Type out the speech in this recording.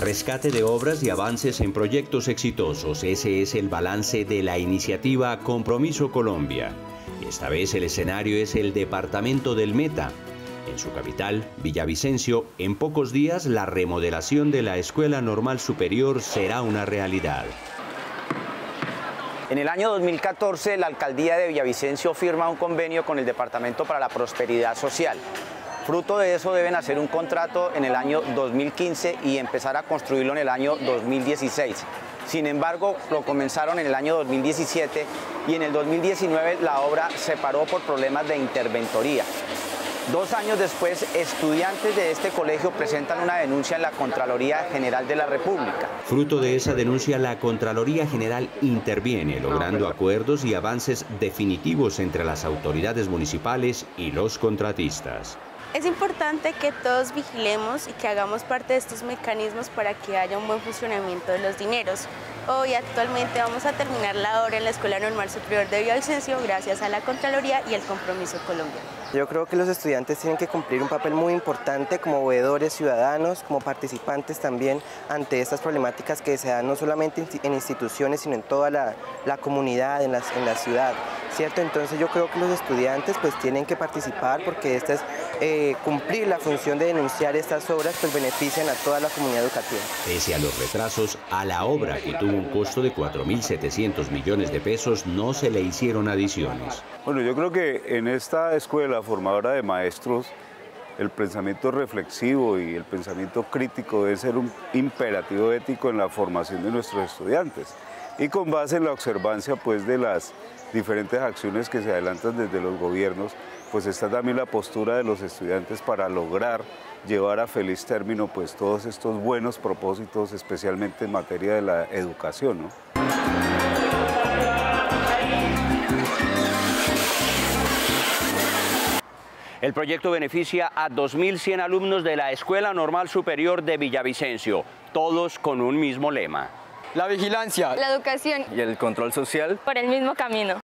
Rescate de obras y avances en proyectos exitosos. Ese es el balance de la iniciativa Compromiso Colombia. Y esta vez el escenario es el departamento del Meta. En su capital, Villavicencio, en pocos días la remodelación de la Escuela Normal Superior será una realidad. En el año 2014, la Alcaldía de Villavicencio firma un convenio con el Departamento para la Prosperidad Social. Fruto de eso deben hacer un contrato en el año 2015 y empezar a construirlo en el año 2016. Sin embargo, lo comenzaron en el año 2017 y en el 2019 la obra se paró por problemas de interventoría. 2 años después, estudiantes de este colegio presentan una denuncia en la Contraloría General de la República. Fruto de esa denuncia, la Contraloría General interviene, logrando acuerdos y avances definitivos entre las autoridades municipales y los contratistas. Es importante que todos vigilemos y que hagamos parte de estos mecanismos para que haya un buen funcionamiento de los dineros. Hoy actualmente vamos a terminar la obra en la Escuela Normal Superior de Villavicencio gracias a la Contraloría y el Compromiso Colombia. Yo creo que los estudiantes tienen que cumplir un papel muy importante como veedores ciudadanos, como participantes también ante estas problemáticas que se dan no solamente en instituciones, sino en toda la comunidad, en la ciudad, ¿cierto? Entonces yo creo que los estudiantes pues tienen que participar porque esta es cumplir la función de denunciar estas obras pues benefician a toda la comunidad educativa. Pese a los retrasos, a la obra que tuvo un costo de 4.700 millones de pesos no se le hicieron adiciones. Bueno, yo creo que en esta escuela formadora de maestros el pensamiento reflexivo y el pensamiento crítico debe ser un imperativo ético en la formación de nuestros estudiantes y con base en la observancia pues de las diferentes acciones que se adelantan desde los gobiernos, pues está también la postura de los estudiantes para lograr llevar a feliz término pues todos estos buenos propósitos, especialmente en materia de la educación, ¿no? El proyecto beneficia a 2.100 alumnos de la Escuela Normal Superior de Villavicencio, todos con un mismo lema. La vigilancia, la educación y el control social por el mismo camino.